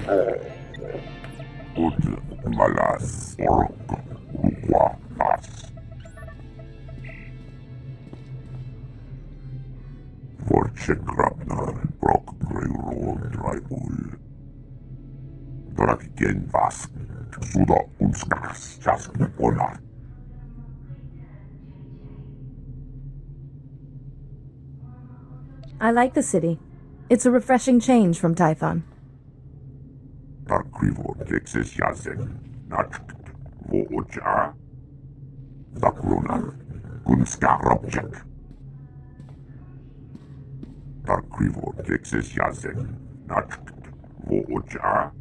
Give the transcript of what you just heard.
Ut malas orc ruquatas. Force grabnar brok railroad drive. Dorakigen vask suda unskas jask onar. I like the city. It's a refreshing change from Tython. Darkrivo Texas Yazek Nacht Vooja Dakrunar Kunskarabjek. Darkrivo Texas Yazek Nacht Vooja